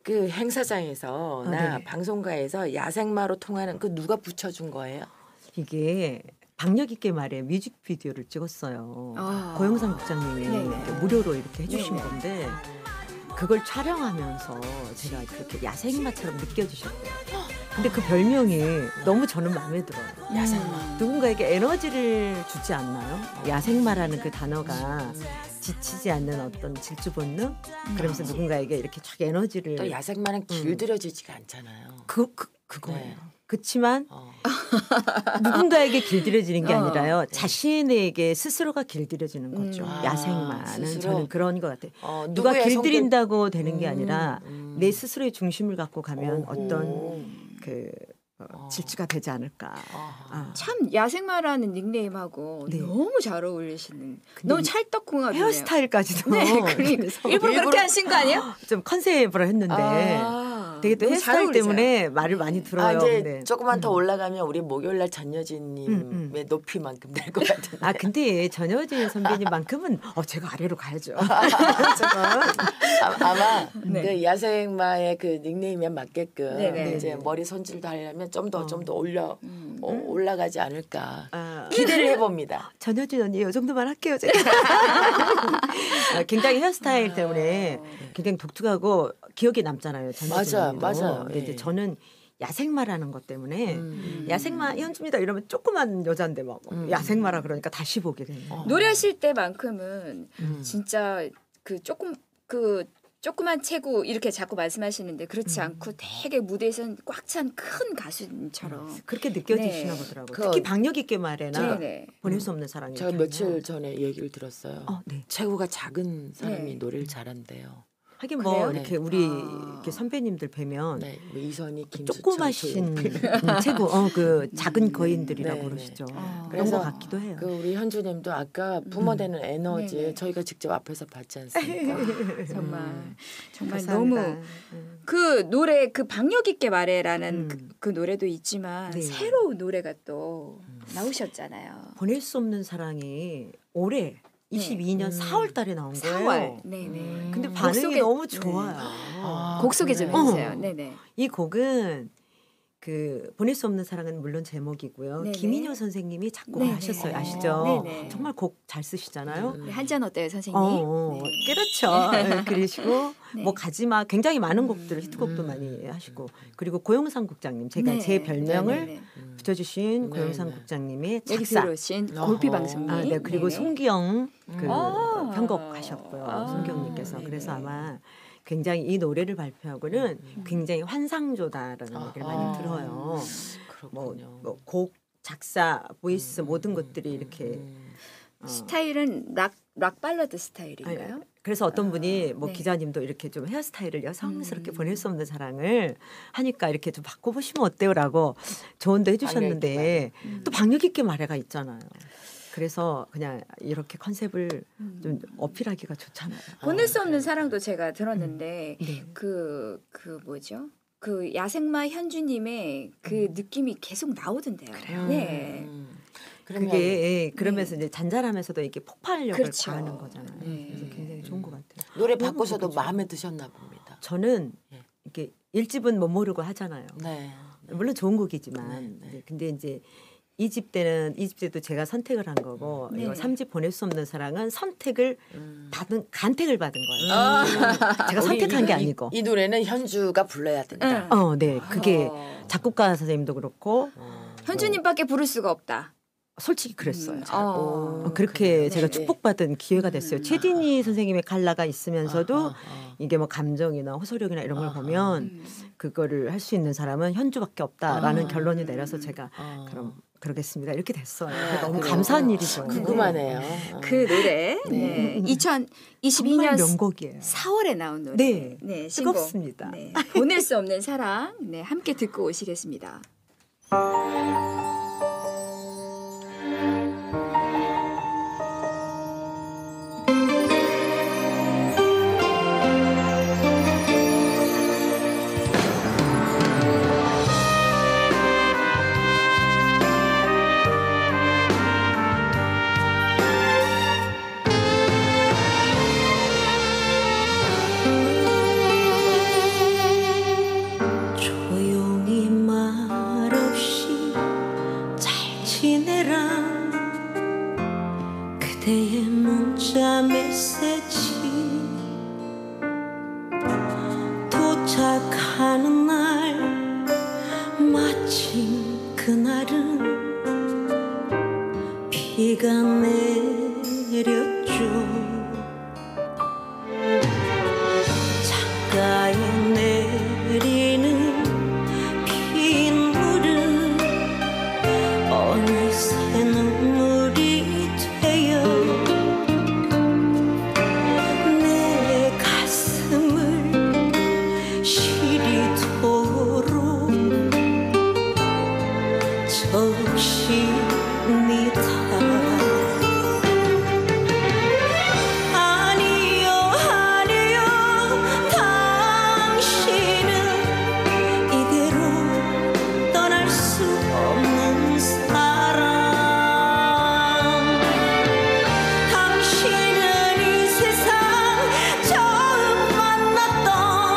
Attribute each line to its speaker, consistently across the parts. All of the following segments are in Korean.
Speaker 1: 그 행사장에서나 방송가에서 야생마로 통하는 그 누가 붙여준 거예요?
Speaker 2: 이게 박력 있게 말해 뮤직비디오를 찍었어요. 고영상 국장님이 이렇게 무료로 이렇게 해주신 건데 그걸 촬영하면서 제가 그렇게 야생마처럼 느껴지셨대요. 근데 그 별명이 너무 저는 마음에 들어요.
Speaker 1: 야생마.
Speaker 2: 누군가에게 에너지를 주지 않나요? 야생마라는 그 단어가 지치지 않는 어떤 질주 본능? 그러면서 누군가에게 이렇게 쫙 에너지를
Speaker 1: 또 야생마는 길들여지지가 않잖아요.
Speaker 2: 그거예요.
Speaker 1: 네.
Speaker 2: 그렇지만 누군가에게 길들여지는 게 아니라요. 자신에게 스스로가 길들여지는 거죠. 야생마는
Speaker 1: 스스로?
Speaker 2: 저는 그런 것 같아요. 누가 길들인다고 되는 게 아니라 내 스스로의 중심을 갖고 가면 어떤 그 질주가 되지 않을까.
Speaker 3: 참 야생마라는 닉네임하고 너무 잘 어울리시는 너무 찰떡궁합이네요.
Speaker 2: 헤어스타일까지도
Speaker 3: 일부러 그렇게 하신 거 아니에요?
Speaker 2: 좀 컨셉으로 했는데 되게 또 헤어스타일 때문에 말을 많이 들어요.
Speaker 1: 이제
Speaker 2: 근데.
Speaker 1: 조금만 더 올라가면 우리 목요일날 전여진님의 높이만큼 될 것 같은데.
Speaker 2: 근데 전여진 선배님만큼은 제가 아래로 가야죠.
Speaker 1: 아마 그 야생마의 그 닉네임에 맞게끔 이제 머리 손질도 하려면 좀 더 올라가지 않을까 기대를 해봅니다.
Speaker 2: 전여진 언니 이 정도만 할게요. 제가. 굉장히 헤어스타일 때문에 굉장히 독특하고 기억에 남잖아요. 전여진 언니도.
Speaker 1: 맞아.
Speaker 2: 근데 이제 저는 야생마라는 것 때문에 야생마 현주입니다 이러면 조그만 여자인데 막 야생마라 그러니까 다시 보게 되는
Speaker 3: 노래하실 때만큼은 진짜 조그만 체구 이렇게 자꾸 말씀하시는데 그렇지 않고 되게 무대에서는 꽉 찬 큰 가수처럼
Speaker 2: 그렇게 느껴지시나 보더라고요. 특히 박력 있게 말해나 보낼 수 없는 사랑이.
Speaker 1: 제가 며칠 전에 얘기를 들었어요. 체구가 작은 사람이 노래를 잘한대요.
Speaker 2: 하긴 뭐 이렇게 우리 이렇게 선배님들 뵈면
Speaker 1: 뭐 이선희, 김수철,
Speaker 2: 조그마신 체구, 그 작은 거인들이라고 그러시죠. 그런 것 같기도 해요.
Speaker 1: 그 우리 현주님도 아까 부모되는 에너지 저희가 직접 앞에서 받지 않습니까?
Speaker 3: 정말 너무 그 노래 그 박력 있게 말해라는 그 노래도 있지만 새로운 노래가 또 나오셨잖아요.
Speaker 2: 보낼 수 없는 사랑이 올해 22년 4월 달에 나온 거예요.
Speaker 3: 4월.
Speaker 2: 근데 반응이 너무 좋아요.
Speaker 3: 곡 소개 좀 해주세요.
Speaker 2: 이 곡은 그 보낼 수 없는 사랑은 물론 제목이고요. 김인효 선생님이 작곡하셨어요. 아시죠? 정말 곡 잘 쓰시잖아요.
Speaker 3: 한 잔 어때요, 선생님?
Speaker 2: 그렇죠. 그러시고 뭐 가지마 굉장히 많은 곡들을 히트곡도 많이 하시고 그리고 고영상 국장님 제가 제 별명을 붙여주신 고영상 국장님이 작사
Speaker 3: 골피 방송님
Speaker 2: 그리고 송기영 그 편곡하셨고요. 송기영님께서 그래서 아마 굉장히 이 노래를 발표하고는 굉장히 환상조다라는 얘기를 많이 들어요. 뭐 곡, 작사, 보이스 모든 것들이 이렇게
Speaker 3: 스타일은 락 발라드 스타일인가요?
Speaker 2: 그래서 어떤 분이 뭐 기자님도 이렇게 좀 헤어스타일을 여성스럽게 보낼 수 없는 사랑을 하니까 이렇게 좀 바꿔보시면 어때요라고 조언도 해주셨는데 또 박력 있게 말해가 있잖아요. 그래서 그냥 이렇게 컨셉을 좀 어필하기가 좋잖아요.
Speaker 3: 보낼 수 없는 사랑도 제가 들었는데 그 뭐죠? 그 야생마 현주님의 그 느낌이 계속 나오던데요.
Speaker 2: 그래요. 그게 그러면서 이제 잔잔하면서 이렇게 폭발력을 가하는 거잖아요. 그래서 굉장히 좋은 것 같아요.
Speaker 1: 노래 바꿔서도 마음에 드셨나 봅니다.
Speaker 2: 저는 이렇게 1집은 못 모르고 하잖아요. 물론 좋은 곡이지만 근데 이제 2집 때도 제가 선택을 한 거고 이거 3집 보낼 수 없는 사랑은 선택을 간택을 받은 거예요. 제가 선택한 게 아니고
Speaker 1: 이 노래는 현주가 불러야 된다.
Speaker 2: 그게 작곡가 선생님도 그렇고
Speaker 3: 현주님밖에 부를 수가 없다.
Speaker 2: 솔직히 그랬어요. 그렇게 제가 축복받은 기회가 됐어요. 최진희 선생님의 칼라가 있으면서도 이게 뭐 감정이나 호소력이나 이런 걸 보면 그거를 할 수 있는 사람은 현주밖에 없다라는 결론이 내려서 제가 그럼 그러겠습니다. 이렇게 됐어요. 너무 감사한 일이죠.
Speaker 1: 궁금하네요.
Speaker 3: 그 노래 2022년
Speaker 2: 명곡이에요.
Speaker 3: 4월에 나온 노래.
Speaker 2: 뜨겁습니다.
Speaker 3: 보낼 수 없는 사랑 함께 듣고 오시겠습니다.
Speaker 4: 도착하는 날 마침 그날은 비가 내렸죠. 창가에 내리는 빗물은 어느새 눈물이 되어 내 가슴을 시리도록 적십니다. 아니요 아니요 당신은 이대로 떠날 수 없는 사람. 당신은 이 세상 처음 만났던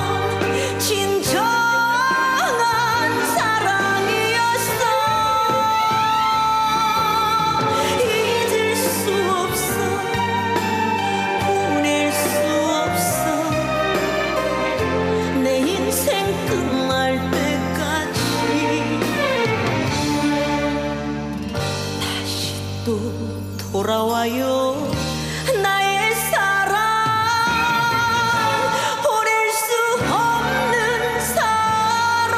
Speaker 4: 진정한 사랑이었어. 잊을 수 없어 보낼 수 없어 내 인생 끝날 때까지. 다시 또 돌아와요 나의 사랑. 보낼 수 없는 사랑.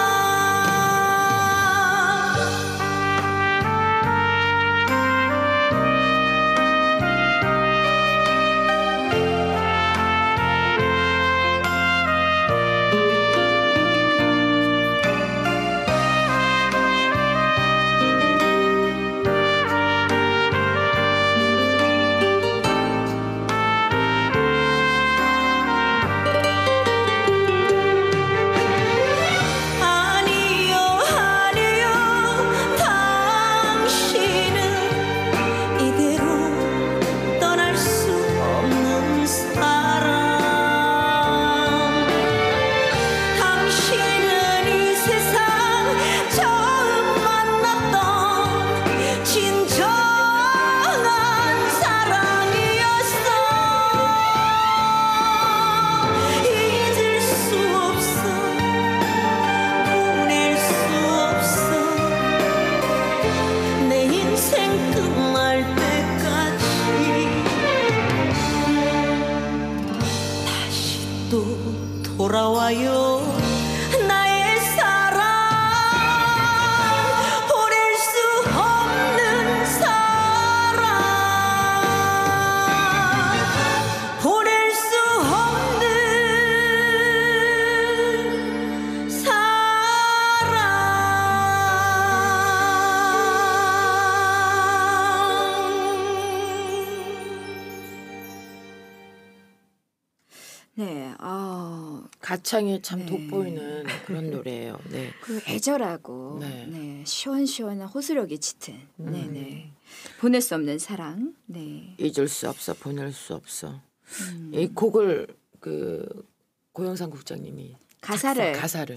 Speaker 4: 아니요 아니요 당신은 이대로 떠날 수 없는 사람. 당신은 이 세상 처음 만났던 진정한 사랑이었어. 잊을 수 없어 보낼 수 없어 내 인생 끝날 때까지. 다시 또 돌아와요 나의 사랑. 보낼 수 없는 사랑. 보낼 수 없는
Speaker 3: 네,
Speaker 1: 가창이 참
Speaker 3: 네.
Speaker 1: 돋보이는 그런 노래예요. 네.
Speaker 3: 그 애절하고
Speaker 1: 네.
Speaker 3: 네, 시원시원한 호소력이 짙은 네네 보낼 수 없는 사랑. 네.
Speaker 1: 잊을 수 없어 보낼 수 없어. 이 곡을 그 고영상 국장님이
Speaker 3: 가사를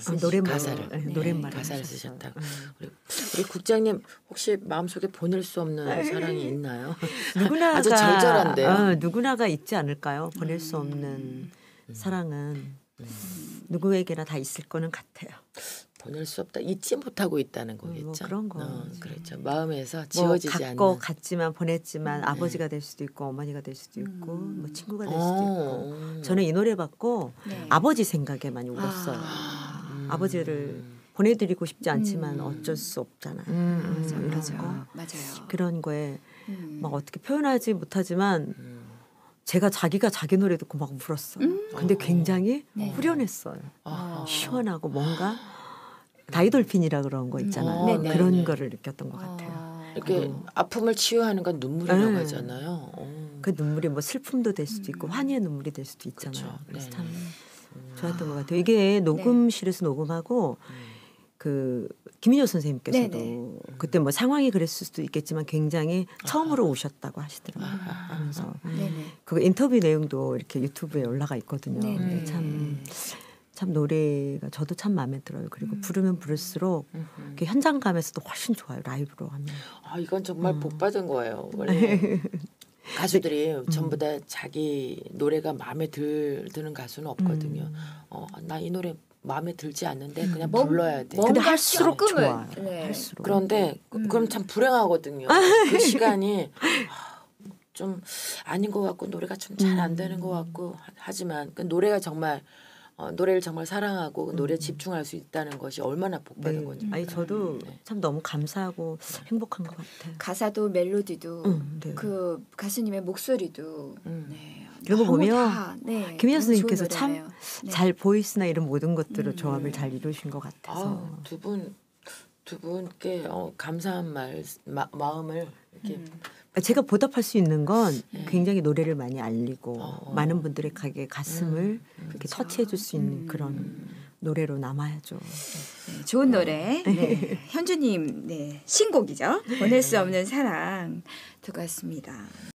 Speaker 2: 노랫말
Speaker 1: 가사를 쓰셨다고. 우리 국장님 혹시 마음속에 보낼 수 없는 사랑이 있나요?
Speaker 2: 누구나가
Speaker 1: 아주 절절한데요.
Speaker 2: 누구나가 있지 않을까요? 보낼 수 없는 사랑은 누구에게나 다 있을 거는 같아요.
Speaker 1: 보낼 수 없다. 잊지 못하고 있다는 거겠죠.
Speaker 2: 뭐 그런 거.
Speaker 1: 그렇죠. 마음에서
Speaker 2: 뭐
Speaker 1: 지워지지 않는.
Speaker 2: 갖고 갔지만 보냈지만 아버지가 될 수도 있고 어머니가 될 수도 있고 뭐 친구가 될 수도 있고. 저는 이 노래 받고
Speaker 3: 네.
Speaker 2: 아버지 생각에 많이 울었어요. 아버지를 보내드리고 싶지 않지만 어쩔 수 없잖아요. 이런 거.
Speaker 3: 맞아요.
Speaker 2: 그런 거에 막 어떻게 표현하지 못하지만 제가 자기가 자기 노래 듣고 막 울었어요. 근데 굉장히 후련했어요. 시원하고 뭔가 다이돌핀이라 그런 거 있잖아요. 그런 거를 느꼈던 것 같아요.
Speaker 1: 이렇게 아픔을 치유하는 건 눈물이라고 하잖아요.
Speaker 2: 그 눈물이 뭐 슬픔도 될 수도 있고 환희의 눈물이 될 수도 있잖아요.
Speaker 1: 그렇죠.
Speaker 2: 그래서 참 좋았던 것 같아요. 이게 녹음실에서 녹음하고 그 김인효 선생님께서도 그때 뭐 상황이 그랬을 수도 있겠지만 굉장히 처음으로 오셨다고 하시더라고요. 하면서 그 인터뷰 내용도 이렇게 유튜브에 올라가 있거든요. 근데 참 노래가 저도 참 마음에 들어요. 그리고 부르면 부를수록 그 현장감에서도 훨씬 좋아요. 라이브로 하면.
Speaker 1: 아 이건 정말 복 받은 거예요. 원래 가수들이 전부 다 자기 노래가 마음에 드는 가수는 없거든요. 나 이 노래 마음에 들지 않는데 그냥 불러야 돼.
Speaker 2: 근데 할수록 좋아. 네. 할수록.
Speaker 1: 그런데 그럼 참 불행하거든요. 그 시간이 좀 아닌 것 같고 노래가 좀 잘 안 되는 것 같고 하지만 그 노래가 정말 노래를 정말 사랑하고 노래에 집중할 수 있다는 것이 얼마나 복받은 건지.
Speaker 2: 아니 저도 참 너무 감사하고 행복한 것 같아요.
Speaker 3: 가사도 멜로디도 그 가수님의 목소리도
Speaker 2: 이런 거 보면 김희연 선생님께서 참 잘 보이스나 이런 모든 것들을 조합을 잘 이루신 것 같아서
Speaker 1: 두 분께 감사한 마음을 이렇게
Speaker 2: 제가 보답할 수 있는 건 굉장히 노래를 많이 알리고 많은 분들의 가슴을 이렇게 터치해 줄 수 있는 그런 노래로 남아야죠.
Speaker 3: 네, 좋은 노래. 네. 현주님 신곡이죠. 보낼 수 없는 사랑 듣고 왔습니다.